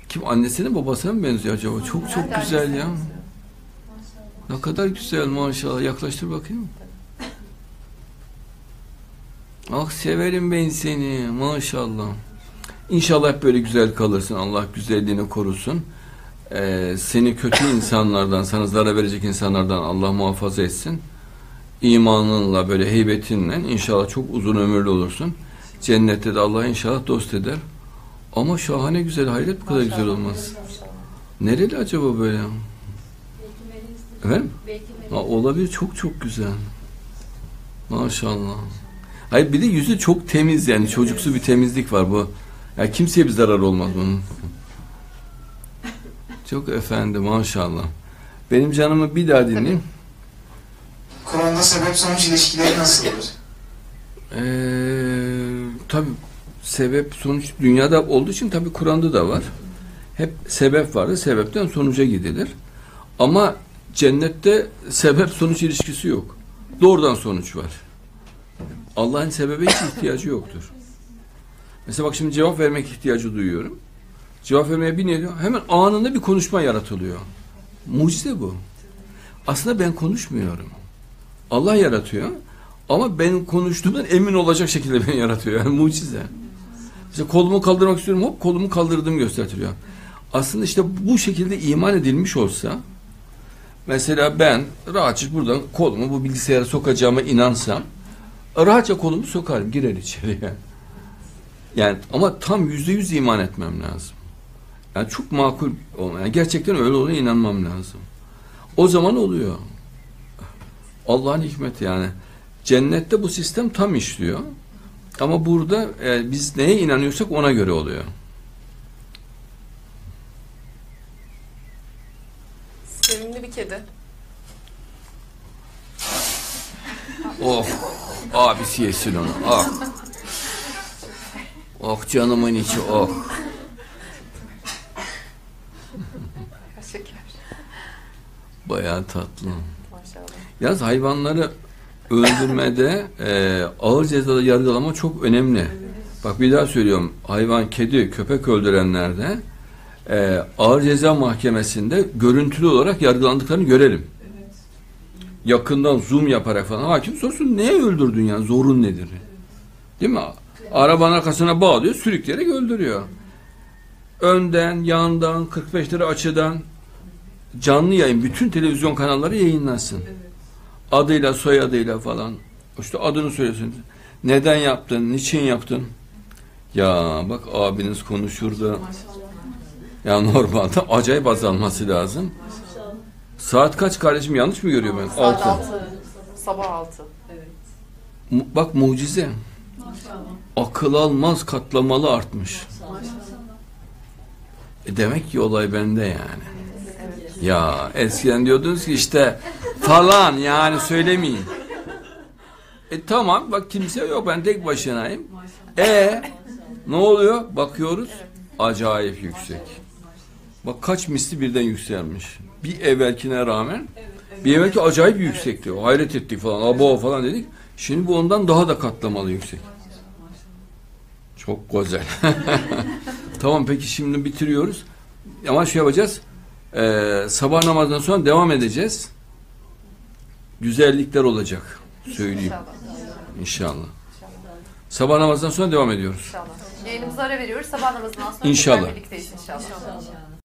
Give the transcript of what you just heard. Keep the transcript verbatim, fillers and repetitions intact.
Kim, annesine babasına mı benziyor acaba? Çok çok güzel ya. Ne kadar güzel maşallah. Yaklaştır bakayım. Ah severim ben seni maşallah. İnşallah hep böyle güzel kalırsın. Allah güzelliğini korusun. Ee, seni kötü insanlardan, sana zarar verecek insanlardan Allah muhafaza etsin. İmanınla, böyle heybetinle inşallah çok uzun ömürlü olursun. Cennette de Allah inşallah dost eder. Ama şahane güzel, hayret bu kadar maşallah, güzel olmaz. Maşallah. Nereli acaba böyle? Efendim? Ha, olabilir, çok çok güzel. Maşallah. Hayır, bir de yüzü çok temiz yani, çocuksu bir temizlik var bu. Ya kimseye bir zarar olmaz bunun. Çok efendi maşallah. Benim canımı bir daha dinleyin. Kur'an'da sebep sonuç ilişkileri nasıldır? Ee, tabii sebep sonuç dünyada olduğu için tabii Kur'an'da da var. Hep sebep vardır. Sebepten sonuca gidilir. Ama cennette sebep sonuç ilişkisi yok. Doğrudan sonuç var. Allah'ın sebebe hiç ihtiyacı yoktur. Mesela bak şimdi cevap vermek ihtiyacı duyuyorum. Cevap vermeye bir ne diyor? Hemen anında bir konuşma yaratılıyor. Mucize bu. Aslında ben konuşmuyorum. Allah yaratıyor. Ama ben konuştuğumdan emin olacak şekilde beni yaratıyor. Yani mucize. Mesela kolumu kaldırmak istiyorum. Hop kolumu kaldırdığımı gösteriyor. Aslında işte bu şekilde iman edilmiş olsa, mesela ben rahatça buradan kolumu bu bilgisayara sokacağıma inansam, rahatça kolumu sokarım, girer içeriye. Yani ama tam yüzde yüz iman etmem lazım. Yani çok makul olma. Yani gerçekten öyle olduğuna inanmam lazım. O zaman oluyor. Allah'ın hikmeti yani. Cennette bu sistem tam işliyor. Ama burada e, biz neye inanıyorsak ona göre oluyor. Sevimli bir kedi. Oh, abisi yesin onu. Ah. Oh canımın içi, oh. Şeker. Bayağı tatlı. Maşallah. Yalnız hayvanları öldürmede e, ağır cezada yargılama çok önemli. Bak bir daha söylüyorum. Hayvan, kedi, köpek öldürenlerde e, ağır ceza mahkemesinde görüntülü olarak yargılandıklarını görelim. Yakından zoom yaparak falan. Hakim sorsun, neye öldürdün yani? Zorun nedir? Değil mi? Arabanın arkasına bağlıyor, sürükleyerek öldürüyor. Önden, yandan, kırk beş lira açıdan canlı yayın, bütün televizyon kanalları yayınlansın. Adıyla, soyadıyla falan. İşte adını söylesin. Neden yaptın, niçin yaptın? Ya bak abiniz konuşur da. Ya normalde acayip azalması lazım. Saat kaç kardeşim, yanlış mı görüyorum ben? Saat altı. altı. Sabah altı. Evet. Mu- Bak mucize. Akıl almaz katlamalı artmış. E demek ki olay bende yani. Ya eskiden diyordunuz ki işte falan, yani söylemeyin. E tamam bak, kimse yok, ben tek başınayım. E ne oluyor? Bakıyoruz, acayip yüksek. Bak kaç misli birden yükselmiş. Bir evvelkine rağmen bir evvelki acayip yüksekti. Hayret ettik falan, abo falan dedik. Şimdi bu ondan daha da katlamalı yüksek. Çok güzel. Tamam peki, şimdi bitiriyoruz. Ama şey yapacağız. Ee, sabah namazından sonra devam edeceğiz. Güzellikler olacak. Söyleyeyim. İnşallah. İnşallah. Sabah namazından sonra devam ediyoruz. İnşallah. Yayınımıza ara veriyoruz. Sabah namazından sonra İnşallah. birlikteyiz inşallah. İnşallah.